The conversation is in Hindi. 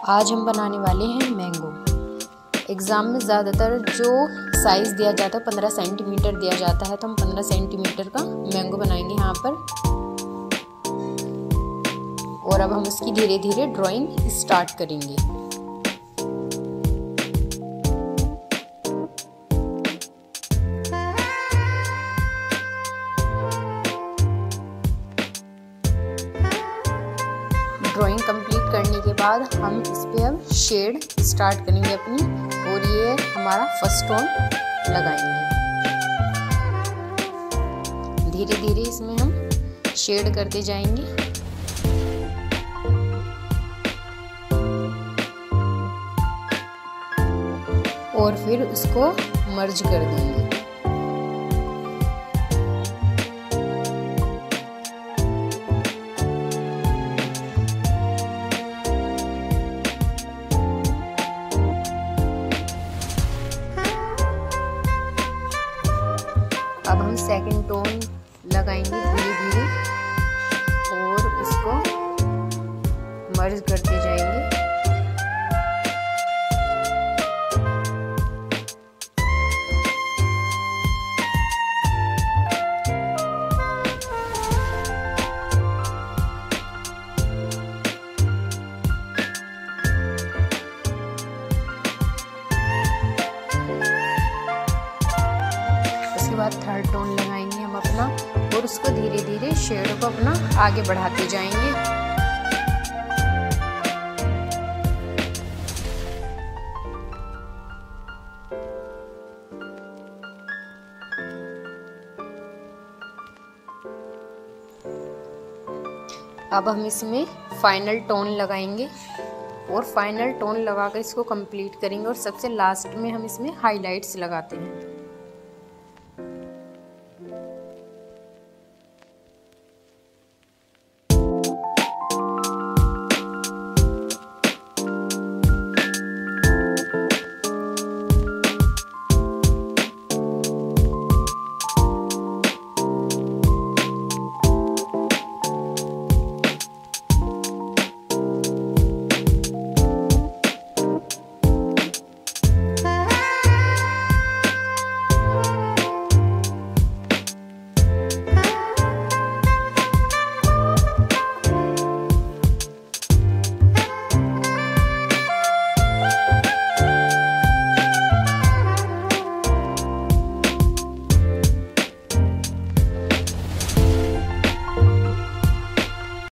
आज हम बनाने वाले हैं मैंगो। एग्ज़ाम में ज़्यादातर जो साइज़ दिया जाता है 15 सेंटीमीटर दिया जाता है, तो हम 15 सेंटीमीटर का मैंगो बनाएंगे यहाँ पर। और अब हम उसकी धीरे धीरे ड्राइंग स्टार्ट करेंगे। ड्राइंग कंप्लीट करने के बाद हम इस पे अब शेड स्टार्ट करेंगे अपनी, और ये हमारा फर्स्ट टोन लगाएंगे। धीरे धीरे इसमें हम शेड करते जाएंगे। और फिर उसको मर्ज कर देंगे। अब हम सेकंड टोन लगाएंगे धीरे धीरे और इसको मर्ज करते जाएंगे। उसके बाद थर्ड टोन लगाएंगे हम अपना, और उसको धीरे धीरे शेड को अपना आगे बढ़ाते जाएंगे। अब हम इसमें फाइनल टोन लगाएंगे, और फाइनल टोन लगाकर इसको कंप्लीट करेंगे। और सबसे लास्ट में हम इसमें हाइलाइट्स लगाते हैं।